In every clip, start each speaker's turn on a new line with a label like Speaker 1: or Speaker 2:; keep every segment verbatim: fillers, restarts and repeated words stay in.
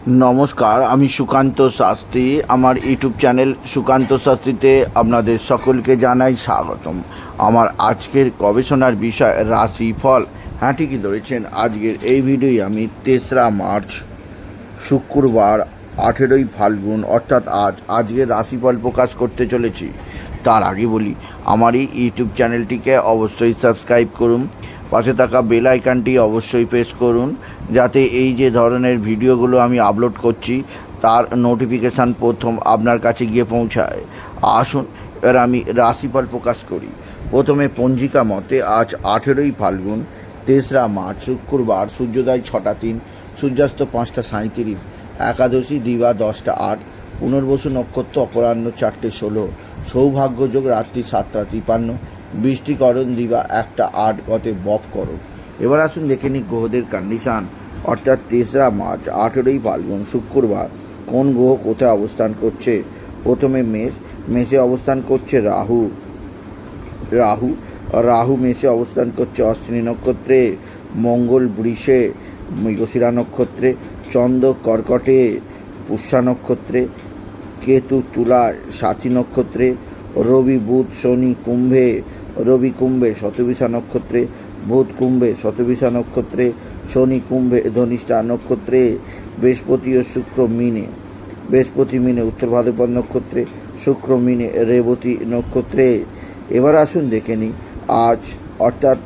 Speaker 1: नमस्कार आमी सुकान्त शास्त्री आमार यूट्यूब चैनल सुकान्त शास्त्रीते आपनादेर सकलके जानाई स्वागतम। आमार आजकेर गवेषणार विषय राशिफल। हाँ ठीकई धरेछेन, आजकेर एई भिडियोय आमी तेसरा मार्च शुक्रवार आठेरोई फाल्गुन अर्थात आज आजकेर राशिफल प्रकाश करते चलेछि। तार आगे बोली आमार एई यूट्यूब चैनलटिके अवश्यई सबस्क्राइब करुन, पाशे थाका बेल आइकनटी अवश्यई प्रेस करुन যাতে এই যে ধরনের ভিডিওগুলো আমি আপলোড করছি তার নোটিফিকেশান প্রথম আপনার কাছে গিয়ে পৌঁছায়। আসুন এবার আমি রাশিফল প্রকাশ করি। প্রথমে পঞ্জিকা মতে আজ আঠেরোই ফাল্গুন তেসরা মার্চ শুক্রবার, সূর্যোদয় ছটা তিন, সূর্যাস্ত পাঁচটা সাঁইত্রিশ, একাদশী দিবা দশটা আট, পুনর্বসু নক্ষত্র অপরাহ্ন চারটে ষোলো, সৌভাগ্যযোগ রাত্রি সাতটা তিপান্ন, বৃষ্টিকরণ দিবা একটা আট, গতে বপকরণ। এবার আসুন দেখে নিই গ্রহদের কন্ডিশন অর্থাৎ তেসরা মার্চ আঠেরোই ফাল্গুন শুক্রবার কোন গ্রহ কোথায় অবস্থান করছে। প্রথমে মেষ, মেষে অবস্থান করছে রাহু রাহু রাহু মেষে অবস্থান করছে অশ্বিনী নক্ষত্রে, মঙ্গল বৃষে মৃগশিরা নক্ষত্রে, চন্দ্র কর্কটে পুষ্যা নক্ষত্রে, কেতু তুলায় সাথী নক্ষত্রে, রবি বুধ শনি কুম্ভে রবি কুম্ভে শতবিশা নক্ষত্রে, বুধ কুম্ভে শতবিশা নক্ষত্রে, শনি কুম্ভে ধনিষ্ঠা নক্ষত্রে, বৃহস্পতি ও শুক্র মিনে বৃহস্পতি মিনে উত্তর ভাদ্রপদ নক্ষত্রে, শুক্র মিনে রেবতী নক্ষত্রে। এবার আসুন দেখে নিই আজ অর্থাৎ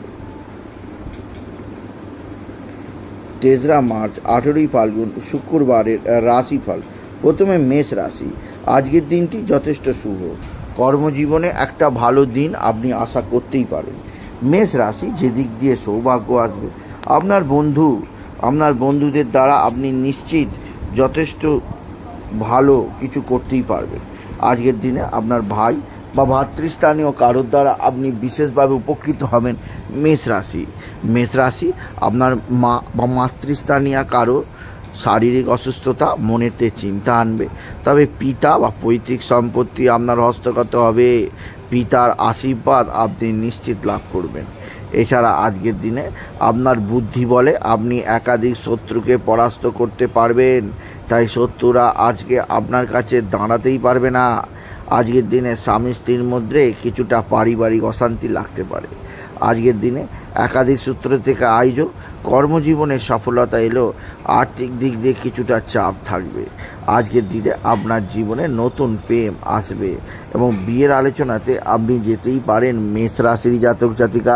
Speaker 1: তেসরা মার্চ আঠেরোই ফাল্গুন শুক্রবারের রাশিফল। প্রথমে মেষ রাশি, আজকের দিনটি যথেষ্ট শুভ, কর্মজীবনে একটা ভালো দিন আপনি আশা করতেই পারেন। মেষ রাশি যে দিক দিয়ে সৌভাগ্য আসবে, আপনার বন্ধু আপনার বন্ধুদের দ্বারা আপনি নিশ্চিত যথেষ্ট ভালো কিছু করতেই পারবেন। আজকের দিনে আপনার ভাই বা ভাতৃস্থানীয় কারোর দ্বারা আপনি বিশেষভাবে উপকৃত হবেন। মেষ রাশি মেষ রাশি আপনার মা বা মাতৃস্থানীয় কারো শারীরিক অসুস্থতা মনেতে চিন্তা আনবে, তবে পিতা বা পৈতৃক সম্পত্তি আপনার হস্তগত হবে। পিতার আশীর্বাদ আপনি নিশ্চিত লাভ করবেন। এছাড়া আজকের দিনে আপনার বুদ্ধি বলে আপনি একাধিক শত্রুকে পরাস্ত করতে পারবেন, তাই শত্রুরা আজকে আপনার কাছে দাঁড়াতেই পারবে না। আজকের দিনে স্বামী স্ত্রীর মধ্যে কিছুটা পারিবারিক অশান্তি লাগতে পারে। আজকের দিনে একাধিক সূত্র থেকে আয়োজন, কর্মজীবনে সফলতা এলো, আর্থিক দিক দিয়ে কিছুটা চাপ থাকবে। আজকের দিনে আপনার জীবনে নতুন প্রেম আসবে এবং বিয়ের আলোচনাতে আপনি যেতেই পারেন মেষ রাশির জাতক জাতিকা।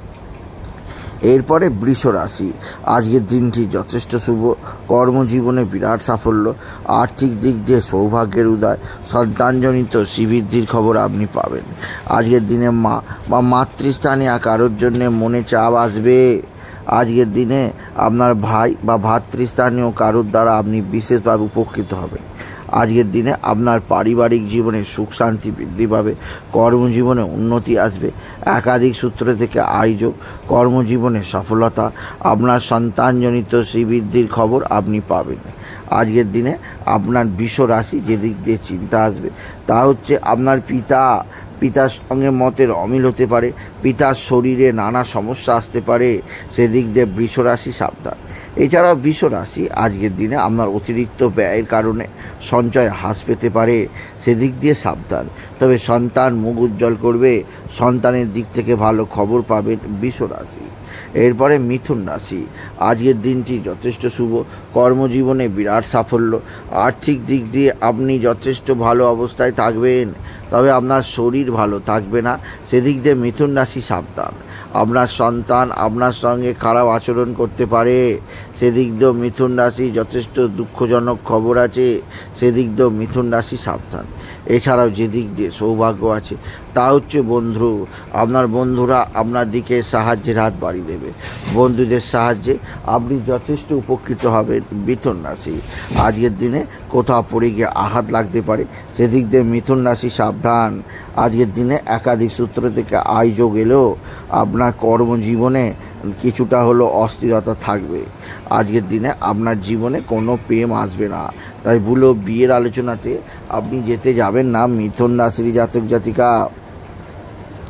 Speaker 1: এরপরে বৃষ রাশি, আজকের দিনটি যথেষ্ট শুভ, কর্মজীবনে বিরাট সাফল্য, আর্থিক দিক দিয়ে সৌভাগ্যের উদয়, সন্তানজনিত শ্রীবৃদ্ধির খবর আপনি পাবেন। আজকের দিনে মা বা মাতৃস্থানীয় কারোর জন্য মনে চাপ আসবে। আজকের দিনে আপনার ভাই বা ভাতৃস্থানীয় কারোর দ্বারা আপনি বিশেষভাবে উপকৃত হবেন। আজকের দিনে আপনার পারিবারিক জীবনে সুখ শান্তি বৃদ্ধি পাবে, কর্মজীবনে উন্নতি আসবে, একাধিক সূত্র থেকে আয়োজন, কর্মজীবনে সফলতা, আপনার সন্তানজনিত শ্রীবৃদ্ধির খবর আপনি পাবেন। আজকের দিনে আপনার বৃষ রাশি যে দিক দিয়ে চিন্তা আসবে তা হচ্ছে আপনার পিতা পিতার সঙ্গে মতের অমিল হতে পারে, পিতার শরীরে নানা সমস্যা আসতে পারে, সেদিক দিয়ে বৃষ রাশি সাবধান। এছাড়াও বৃষ রাশি আজকের দিনে আপনার অতিরিক্ত ব্যয়ের কারণে সঞ্চয় হ্রাস পেতে পারে, সেদিক দিয়ে সাবধান। তবে সন্তান মুখ উজ্জ্বল করবে, সন্তানের দিক থেকে ভালো খবর পাবেন বৃষ রাশি। এরপরে মিথুন রাশি, আজকের দিনটি যথেষ্ট শুভ, কর্মজীবনে বিরাট সাফল্য, আর্থিক দিক দিয়ে আপনি যথেষ্ট ভালো অবস্থায় থাকবেন, তবে আপনার শরীর ভালো থাকবে না, সেদিক দিয়ে মিথুন রাশি সাবধান। আপনার সন্তান আপনার সঙ্গে খারাপ আচরণ করতে পারে, সেদিক দিয়েও মিথুন রাশি যথেষ্ট দুঃখজনক খবর আছে, সেদিক দিয়েও মিথুন রাশি সাবধান। এছাড়াও যে দিক দিয়ে সৌভাগ্য আছে তা হচ্ছে বন্ধু, আপনার বন্ধুরা আপনার দিকে সাহায্যের হাত বাড়িয়ে দেবে, বন্ধুদের সাহায্যে আপনি যথেষ্ট উপকৃত হবেন মিথুন রাশি। আজকের দিনে কোথাও পড়ে গিয়ে আঘাত লাগতে পারে, সেদিক দিয়ে মিথুন রাশি সাবধান। আজকের দিনে একাধিক সূত্র থেকে আয়োজন এলেও আপনার কর্মজীবনে কিছুটা হলো অস্থিরতা থাকবে। আজকের দিনে আপনার জীবনে কোনো প্রেম আসবে না, তাই ভুলো বিয়ের আলোচনাতে আপনি যেতে যাবেন না মিথুন রাশির জাতক জাতিকা।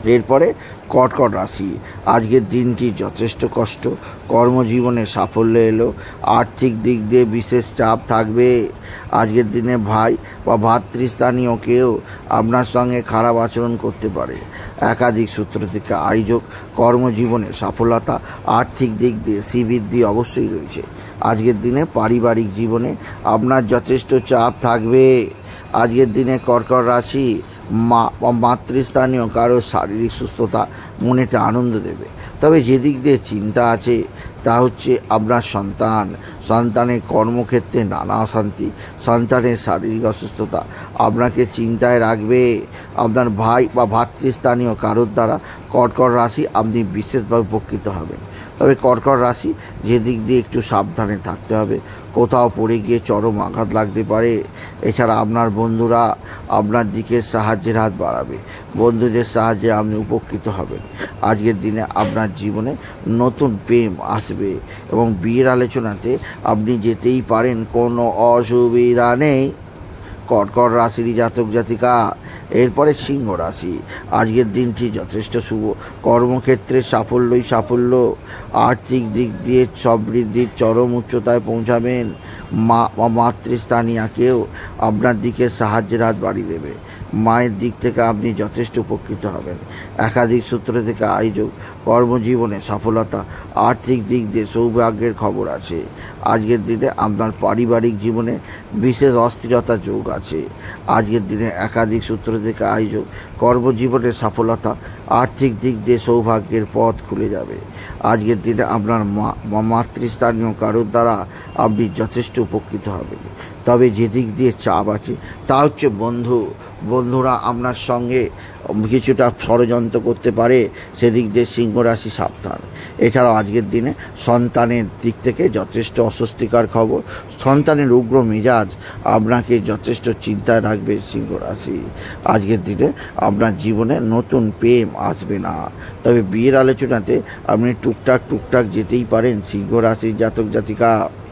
Speaker 1: এরপরে কর্কট রাশি, আজকের দিনটি যথেষ্ট কষ্ট, কর্মজীবনে সাফল্য এলো, আর্থিক দিক দিয়ে বিশেষ চাপ থাকবে। আজকের দিনে ভাই বা ভাতৃস্থানীয় কেউ আপনার সঙ্গে খারাপ আচরণ করতে পারে। একাধিক সূত্র থেকে আয়োজক, কর্মজীবনে সফলতা, আর্থিক দিক দিয়ে শ্রীবৃদ্ধি অবশ্যই রয়েছে। আজকের দিনে পারিবারিক জীবনে আপনার যথেষ্ট চাপ থাকবে। আজকের দিনে কর্কট রাশি মা বা মাতৃস্থানীয় কারো শারীরিক সুস্থতা মনেতে আনন্দ দেবে। তবে যেদিক দিয়ে চিন্তা আছে তা হচ্ছে আপনার সন্তান, সন্তানের কর্মক্ষেত্রে নানা অশান্তি, সন্তানের শারীরিক অসুস্থতা আপনাকে চিন্তায় রাখবে। আপনার ভাই বা ভাতৃস্থানীয় কারোর দ্বারা কর্কট রাশি আপনি বিশেষভাবে উপকৃত হবেন। তবে কর্কট রাশি যেদিক দিয়ে একটু সাবধানে থাকতে হবে, কোথাও পড়ে গিয়ে চরম আঘাত লাগতে পারে। এছাড়া আপনার বন্ধুরা আপনার দিকে সাহায্যের হাত বাড়াবে, বন্ধুদের সাহায্যে আপনি উপকৃত হবেন। আজকের দিনে আপনার জীবনে নতুন প্রেম আসবে এবং বিয়ের আলোচনাতে আপনি যেতেই পারেন, কোনো অসুবিধা নেই। কর্কট রাশির জাতক জাতিকা। এরপরে সিংহ রাশি, আজকের দিনটি যথেষ্ট শুভ, কর্মক্ষেত্রে সাফল্যই সাফল্য, আর্থিক দিক দিয়ে সমৃদ্ধির চরম উচ্চতায় পৌঁছাবেন। মা বা মাতৃস্থানীয়াকেও আপনার দিকে সাহায্যের হাত বাড়িয়ে দেবে, মায়ের দিক থেকে আপনি যথেষ্ট উপকৃত হবেন। একাধিক সূত্র থেকে আয়োজক, কর্মজীবনে সফলতা, আর্থিক দিক দিয়ে সৌভাগ্যের খবর আছে। আজকের দিনে আপনার পারিবারিক জীবনে বিশেষ অস্থিরতা যোগ আছে। আজকের দিনে একাধিক সূত্র থেকে আয়োজক, কর্মজীবনে সফলতা, আর্থিক দিক দিয়ে সৌভাগ্যের পথ খুলে যাবে। আজকের দিনে আপনার মা বা মাতৃস্থানীয় কারোর দ্বারা আপনি যথেষ্ট উপকৃত হবেন। তবে যেদিক দিয়ে চাপ আছে তা হচ্ছে বন্ধু, বন্ধুরা আপনার সঙ্গে কিছুটা ষড়যন্ত্র করতে পারে, সেদিক দিয়ে সিংহ রাশি সাবধান। এছাড়াও আজকের দিনে সন্তানের দিক থেকে যথেষ্ট অস্বস্তিকর খবর, সন্তানের উগ্র মেজাজ আপনাকে যথেষ্ট চিন্তায় রাখবে সিংহ রাশি। আজকের দিনে আপনার জীবনে নতুন প্রেম আসবে না, তবে বিয়ের আলোচনাতে আপনি টুকটাক টুকটাক যেতেই পারেন সিংহ রাশির জাতক জাতিকা।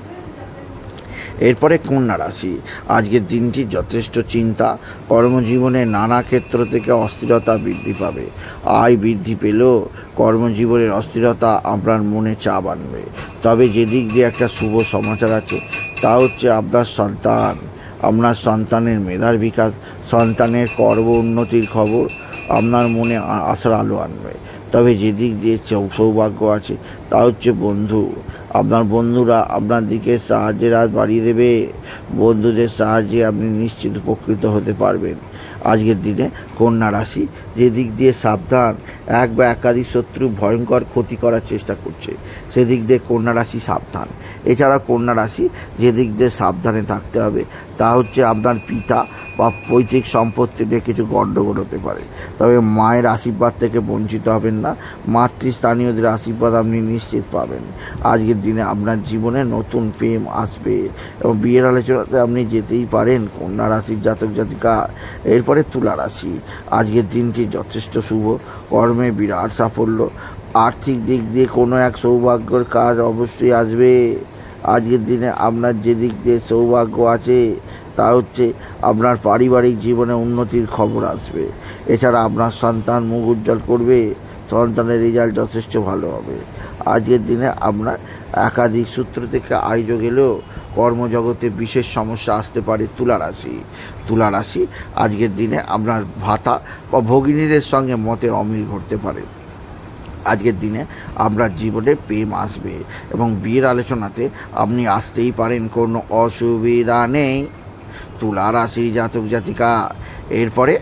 Speaker 1: এরপরে কন্যা রাশি, আজকের দিনটি যথেষ্ট চিন্তা, কর্মজীবনে নানা ক্ষেত্র থেকে অস্থিরতা বৃদ্ধি পাবে। আয় বৃদ্ধি পেলেও কর্মজীবনের অস্থিরতা আপনার মনে চাপ আনবে। তবে যেদিক দিয়ে একটা শুভ সমাচার আছে তা হচ্ছে আপনার সন্তান, আপনার সন্তানের মেধার বিকাশ, সন্তানের কর্ম উন্নতির খবর আপনার মনে আশার আলো আনবে। তবে যেদিক দিয়ে সৌভাগ্য আছে তা হচ্ছে বন্ধু, আপনার বন্ধুরা আপনার দিকে সাহায্যের হাত বাড়িয়ে দেবে, বন্ধুদের সাহায্যে আপনি নিশ্চিত উপকৃত হতে পারবেন। আজকের দিনে কন্যা রাশি যেদিক দিয়ে সাবধান, এক বা একাধিক শত্রু ভয়ঙ্কর ক্ষতি করার চেষ্টা করছে, সেদিক দিয়ে কন্যা রাশি সাবধান। এছাড়া কন্যা রাশি যেদিক দিয়ে সাবধানে থাকতে হবে তা হচ্ছে আপনার পিতা বা পৈতৃক সম্পত্তি নিয়ে কিছু গণ্ডগোল হতে পারে। তবে মায়ের আশীর্বাদ থেকে বঞ্চিত হবেন না, মাতৃস্থানীয়দের আশীর্বাদ আপনি নিশ্চিত পাবেন। আজকের দিনে আপনার জীবনে নতুন প্রেম আসবে এবং বিয়ের আলোচনাতে আপনি যেতেই পারেন কন্যা রাশির জাতক জাতিকা। এরপরে তুলা রাশি, আজকের দিনটি যথেষ্ট শুভ, কর্মে বিরাট সাফল্য, আর্থিক দিক দিয়ে কোনো এক সৌভাগ্যের কাজ অবশ্যই আসবে। আজকের দিনে আপনার যে দিক দিয়ে সৌভাগ্য আছে তা হচ্ছে আপনার পারিবারিক জীবনে উন্নতির খবর আসবে। এছাড়া আপনার সন্তান মুখ উজ্জ্বল করবে, সন্তানের রেজাল্ট যথেষ্ট ভালো হবে। আজকের দিনে আপনার একাধিক সূত্র থেকে আয়োজক এলেও কর্মজগতে বিশেষ সমস্যা আসতে পারে তুলা রাশি। তুলা রাশি আজকের দিনে আপনার ভাতা বা ভগিনীদের সঙ্গে মতের অমিল ঘটতে পারে। আজকের দিনে আপনার জীবনে প্রেম আসবে এবং বিয়ের আলোচনাতে আপনি আসতেই পারেন, কোনো অসুবিধা নেই তুলা রাশির জাতক জাতিকা। এরপরে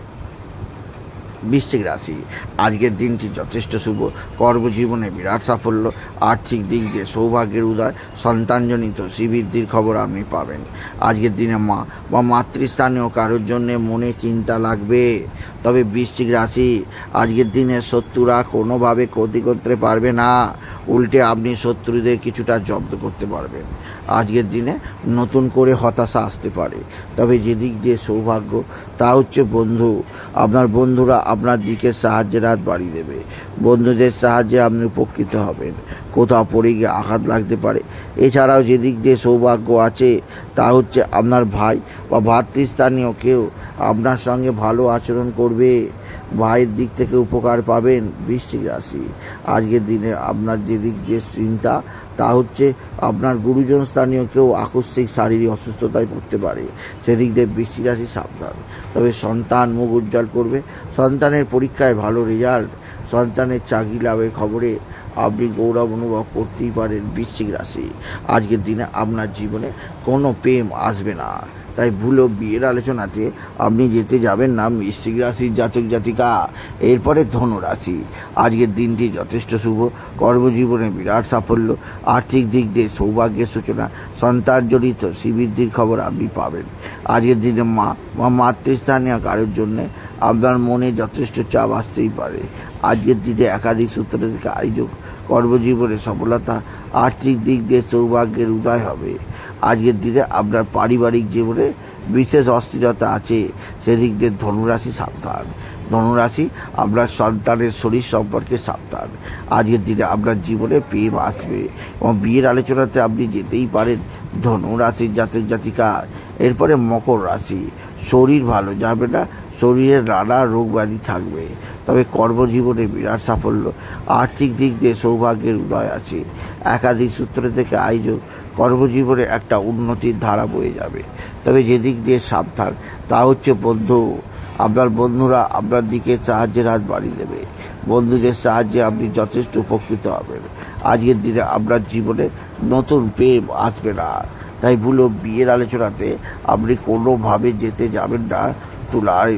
Speaker 1: বৃশ্চিক রাশি, আজকের দিনটি যথেষ্ট শুভ, কর্মজীবনে বিরাট সাফল্য, আর্থিক দিক দিয়ে সৌভাগ্যের উদয়, সন্তানজনিত শ্রীবৃদ্ধির খবর আপনি পাবেন। আজকের দিনে মা বা মাতৃস্থানীয় কারোর জন্যে মনে চিন্তা লাগবে। তবে বৃশ্চিক রাশি আজকের দিনে শত্রুরা কোনোভাবে ক্ষতি করতে পারবে না, উল্টে আপনি শত্রুদের কিছুটা জব্দ করতে পারবেন। আজকের দিনে নতুন করে হতাশা আসতে পারে, তবে যেদিক দিয়ে সৌভাগ্য তা হচ্ছে বন্ধু, আপনার বন্ধুরা আপনার দিকে সাহায্যের হাত বাড়িয়ে দেবে, বন্ধুদের সাহায্যে আপনি উপকৃত হবেন। কোথাও পড়ে গিয়ে আঘাত লাগতে পারে। এছাড়াও যেদিক দিয়ে সৌভাগ্য আছে তা হচ্ছে আপনার ভাই বা ভাতৃস্থানীয় কেউ আপনার সঙ্গে ভালো আচরণ করবে, ভাইয়ের দিক থেকে উপকার পাবেন বৃশ্চিক রাশি। আজকের দিনে আপনার যেদিক যে চিন্তা তা হচ্ছে আপনার গুরুজন স্থানীয় কেউ আকস্মিক শারীরিক অসুস্থতায় পড়তে পারে, সেদিক দিয়ে বৃশ্চিক রাশি সাবধান। তবে সন্তান মুখ উজ্জ্বল করবে, সন্তানের পরীক্ষায় ভালো রেজাল্ট, সন্তানের চাকরি লাভের খবরে আপনি গৌরব অনুভব করতেই পারেন বৃশ্চিক রাশি। আজকের দিনে আপনার জীবনে কোনো প্রেম আসবে না, তাই ভুলেও বিয়ের আলোচনাতে আপনি যেতে যাবেন না বৃশ্চিক রাশির জাতক জাতিকা। এরপরে ধনু রাশি। আজকের দিনটি যথেষ্ট শুভ, কর্মজীবনে বিরাট সাফল্য, আর্থিক দিক দিয়ে সৌভাগ্যের সূচনা, সন্তানজনিত শ্রীবৃদ্ধির খবর আপনি পাবেন। আজকের দিনে মা বা মাতৃস্থানীয় কারোর জন্যে আপনার মনে যথেষ্ট চাপ আসতেই পারে। আজকের দিনে একাধিক সূত্র থেকে আয়োজক, কর্মজীবনে সফলতা, আর্থিক দিক দিয়ে সৌভাগ্যের উদয় হবে। আজকের দিনে আপনার পারিবারিক জীবনে বিশেষ অস্থিরতা আছে, সেদিক দিয়ে ধনুরাশি সাবধান। ধনুরাশি আপনার সন্তানের শরীর সম্পর্কে সাবধান। আজকের দিনে আপনার জীবনে প্রেম আসবে এবং বিয়ের আলোচনাতে আপনি যেতেই পারেন ধনুরাশির জাতক জাতিকা। এরপরে মকর রাশি। শরীর ভালো যাবে না, শরীরে নানা রোগ ব্যাধি থাকবে, তবে কর্মজীবনে বিরাট সাফল্য, আর্থিক দিক দিয়ে সৌভাগ্যের উদয় আছে। একাধিক সূত্র থেকে আয়োজক, কর্মজীবনে একটা উন্নতির ধারা বয়ে যাবে। তবে যেদিক দিয়ে সাবধান তা হচ্ছে বন্ধু, আপনার বন্ধুরা আপনার দিকে সাহায্যের হাত বাড়িয়ে দেবে, বন্ধুদের সাহায্যে আপনি যথেষ্ট উপকৃত হবেন। আজকের দিনে আপনার জীবনে নতুন প্রেম আসবে না, তাই ভুলো বিয়ের আলোচনাতে আপনি কোনোভাবে যেতে যাবেন না তুলার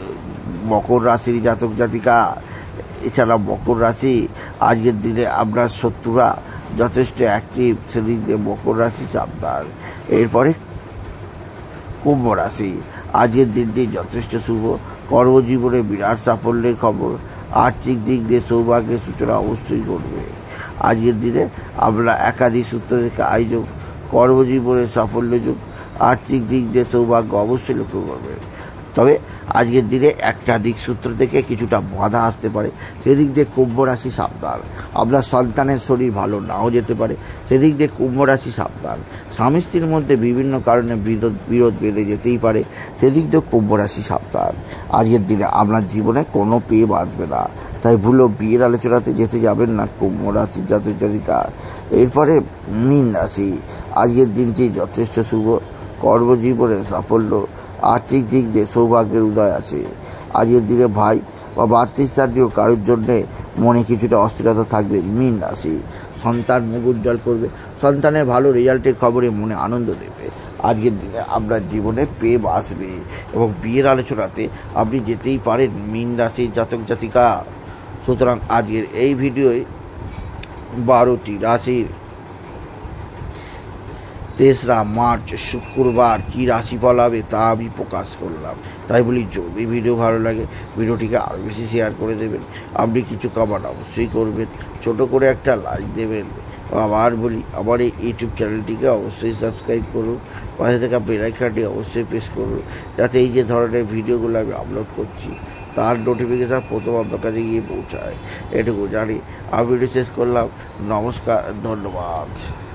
Speaker 1: মকর রাশির জাতক জাতিকা। এছাড়া মকর রাশি আজকের দিনে আপনার শত্রুরা যথেষ্ট অ্যাক্টিভ, সেদিক দিয়ে মকর রাশি সাবধান। এরপরে কুম্ভ রাশি। আজকের দিনটি যথেষ্ট শুভ, কর্মজীবনে বিরাট সাফল্যের খবর, আর্থিক দিক দিয়ে সৌভাগ্যের সূচনা অবশ্যই করবে। আজকের দিনে আমরা একাধিক সূত্র থেকে আয়োজক, কর্মজীবনে সাফল্যযোগ, আর্থিক দিক দিয়ে সৌভাগ্য অবশ্যই লক্ষ্য করবে। তবে আজকের দিনে একাধিক সূত্র থেকে কিছুটা বাধা আসতে পারে, সেদিক দিয়ে কুম্ভ রাশি সাবধান। আপনার সন্তানের শরীর ভালো নাও যেতে পারে, সেদিক দিয়ে কুম্ভ রাশি সাবধান। স্বামী স্ত্রীর মধ্যে বিভিন্ন কারণে বিরোধ বিরোধ বেঁধে যেতেই পারে, সেদিক দিয়ে কুম্ভ রাশি সাবধান। আজকের দিনে আপনার জীবনে কোনো প্রেম আসবে না, তাই ভুলো বিয়ের আলোচনাতে যেতে যাবেন না কুম্ভ রাশির জাতক জাতিকা। এরপরে মীন রাশি। আজকের দিনটি যথেষ্ট শুভ, কর্মজীবনে সাফল্য, আর্থিক দিক দিয়ে সৌভাগ্যের উদয় আছে। আজকের দিনে ভাই বা মাতৃস্থানীয় কারোর জন্যে মনে কিছুটা অস্থিরতা থাকবে মীন রাশি। সন্তান মুখ উজ্জ্বল করবে, সন্তানের ভালো রেজাল্টের খবরে মনে আনন্দ দেবে। আজকের দিনে আপনার জীবনে প্রেম আসবে এবং বিয়ের আলোচনাতে আপনি যেতেই পারেন মীন রাশির জাতক জাতিকা। সুতরাং আজকের এই ভিডিওয় বারোটি রাশির তেসরা মার্চ শুক্রবার কী রাশিফল হবে তা আমি প্রকাশ করলাম। তাই বলি, যদি ভিডিও ভালো লাগে ভিডিওটিকে আরও বেশি শেয়ার করে দেবেন, আপনি কিছু কমেন্ট অবশ্যই করবেন, ছোট করে একটা লাইক দেবেন। আবার বলি, আমার এই ইউটিউব চ্যানেলটিকে অবশ্যই সাবস্ক্রাইব করুন, পাশে থাকা বেল আইকনটি অবশ্যই প্রেস করুন, যাতে এই যে ধরনের ভিডিওগুলো আমি আপলোড করছি তার নোটিফিকেশান প্রথম আপনার কাছে গিয়ে পৌঁছায়। এটুকু জানি। আমি ভিডিও শেষ করলাম। নমস্কার, ধন্যবাদ।